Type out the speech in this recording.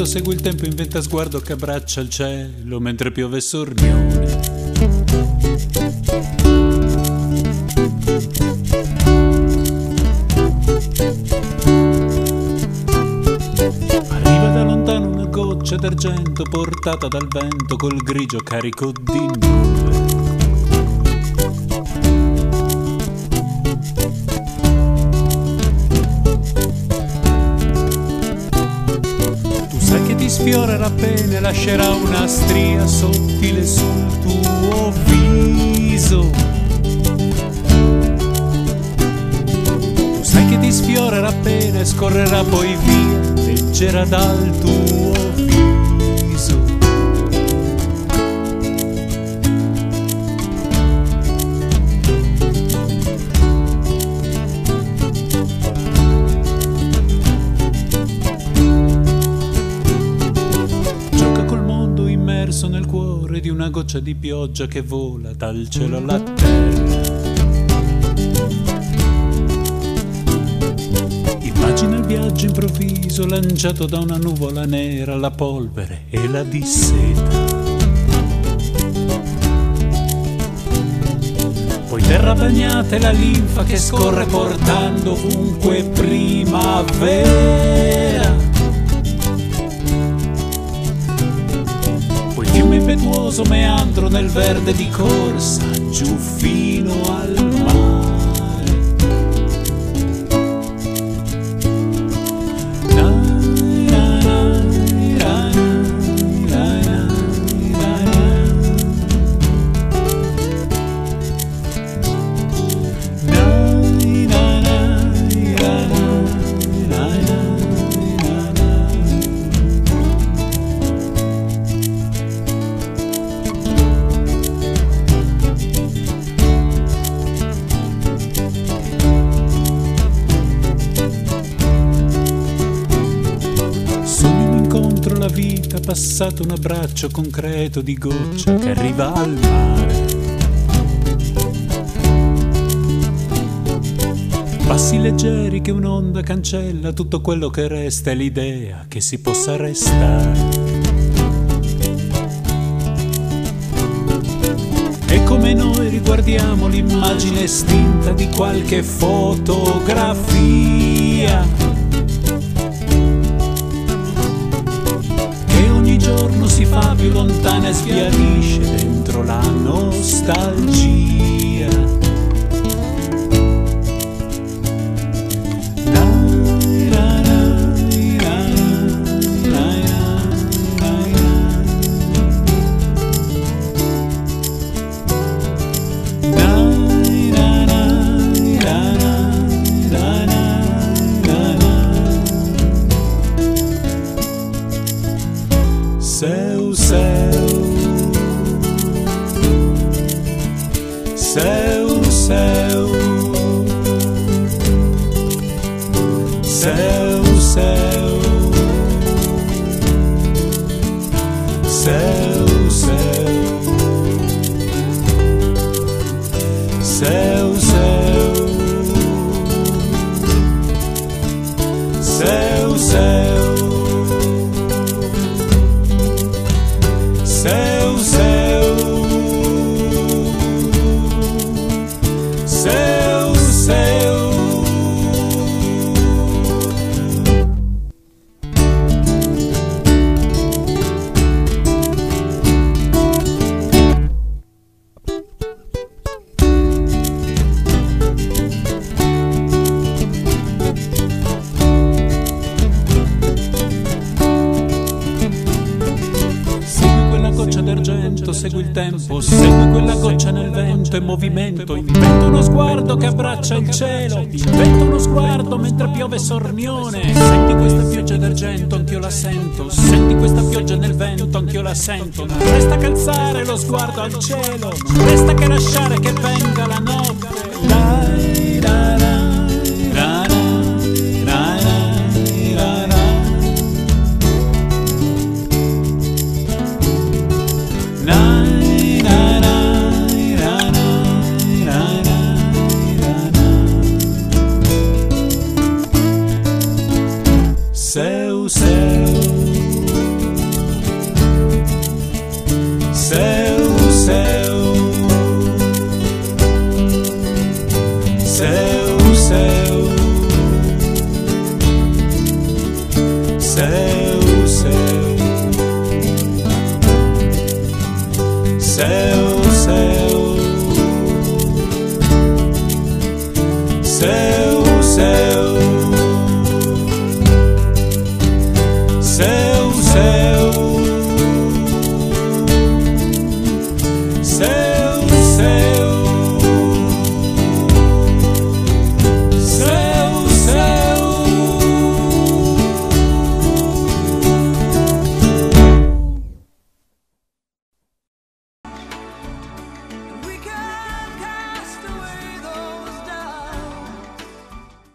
d'argento, segue il tempo, inventa sguardo che abbraccia il cielo mentre piove sornione. Arriva da lontano una goccia d'argento portata dal vento col grigio carico di nuvole. Ti sfiorerà appena e lascerà una stria sottile sul tuo viso. Tu sai che ti sfiorerà appena e scorrerà poi via, leggera dal tuo viso. Nel cuore di una goccia di pioggia che vola dal cielo alla terra. Immagina il viaggio improvviso lanciato da una nuvola nera, la polvere e la disseta. Poi terra bagnata e la linfa che scorre portando ovunque primavera. Fiume impetuoso meandro nel verde di corsa giù fino al mare. La vita passato un abbraccio concreto di goccia che arriva al mare. Passi leggeri che un'onda cancella, tutto quello che resta è l'idea che si possa restare. E come noi riguardiamo l'immagine estinta di qualche fotografia. Ogni giorno si fa più lontana e sbiadisce dentro la nostalgia. Seu, seu, seu, seu, seu, seu, seu, seu, seu, seu, seu. Seu, seu, seu, seu. Segui il tempo, segui quella goccia nel vento e movimento. Inventa uno sguardo che abbraccia il cielo. Inventa uno sguardo mentre piove sornione. Senti questa pioggia d'argento, anch'io la sento. Senti questa pioggia nel vento, anch'io la sento. Non resta che alzare lo sguardo al cielo. Non resta che lasciare che venga la notte. Dai, dai, dai. Seu, seu, seu, seu.